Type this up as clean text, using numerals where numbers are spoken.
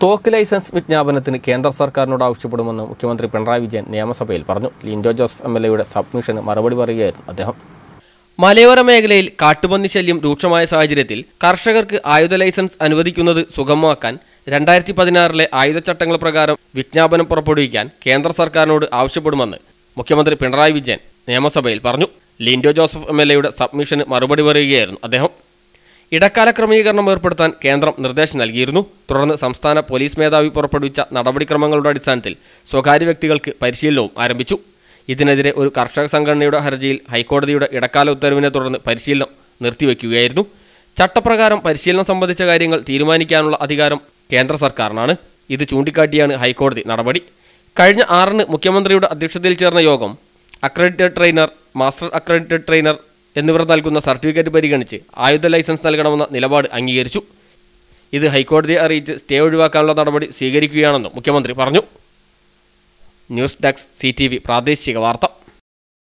തോക്ക് ലൈസൻസ് വിജ്ഞാപനത്തിന് കേന്ദ്ര സർക്കാരിനോട് ആവശ്യപ്പെടുമെന്ന് മുഖ്യമന്ത്രി പിണറായി വിജയൻ നിയമസഭയിൽ പറഞ്ഞു. ലിൻഡോ ജോസഫ് എംഎൽഎയുടെ സബ്മിഷന് മറുപടി പറയുകയായിരുന്നു അദ്ദേഹം. മലയോര മേഖലയിൽ കാട്ടുപന്നി ശല്യം രൂക്ഷമായ സാഹചര്യത്തിൽ കർഷകർക്ക് ആയുധ ലൈസൻസ് അനുവദിക്കുന്നത് സുഗമമാക്കാൻ 2016 ആയുധച്ചട്ടങ്ങൾ പ്രകാരം വിജ്ഞാപനം പുറപ്പെടുവിക്കാൻ കേന്ദ്ര സർക്കാരിനോട് ആവശ്യപ്പെടുമെന്ന് മുഖ്യമന്ത്രി പിണറായി വിജയൻ നിയമസഭയിൽ പറഞ്ഞു. ലിൻഡോ ജോസഫ് എംഎൽഎയുടെ സബ്മിഷന് മറുപടി പറയുകയായിരുന്നു അദ്ദേഹം. ഇടക്കാല ക്രമീകരണം ഏർപ്പെടുത്താൻ കേന്ദ്രം നിർദ്ദേശം നൽകിയിരുന്നു. തുടർന്ന് സംസ്ഥാന പോലീസ് മേധാവി പുറപ്പെടുവിച്ച നടപടിക്രമങ്ങളുടെ അടിസ്ഥാനത്തിൽ സ്വകാര്യ വ്യക്തികൾക്ക് പരിശീലനവും ആരംഭിച്ചു. ഇതിനെതിരെ ഒരു കർഷക സംഘടനയുടെ ഹർജിയിൽ ഹൈക്കോടതിയുടെ ഇടക്കാല ഉത്തരവിനെ തുടർന്ന് പരിശീലനം നിർത്തിവെക്കുകയായിരുന്നു. ചട്ടപ്രകാരം പരിശീലനം സംബന്ധിച്ച കാര്യങ്ങൾ തീരുമാനിക്കാനുള്ള അധികാരം കേന്ദ്ര സർക്കാരിനാണ്. ഇത് ചൂണ്ടിക്കാട്ടിയാണ് ഹൈക്കോടതി നടപടി. കഴിഞ്ഞ 6-ന് മുഖ്യമന്ത്രിയുടെ അധ്യക്ഷതയിൽ ചേർന്ന യോഗം accredited trainer, master accredited trainer എന്നിവർ നൽകുന്ന സർട്ടിഫിക്കറ്റ് പരിഗണിച്ച് ആയുധ ലൈസൻസ് നൽകണമെന്ന നിലപാട് അംഗീകരിച്ചു. ഇത് ഹൈക്കോടതിയെ അറിയിച്ച് സ്റ്റേ ഒഴിവാക്കാനുള്ള നടപടി സ്വീകരിക്കുകയാണെന്നും മുഖ്യമന്ത്രി പറഞ്ഞു. ന്യൂസ് ഡെസ്ക് CTV പ്രാദേശിക വാർത്ത.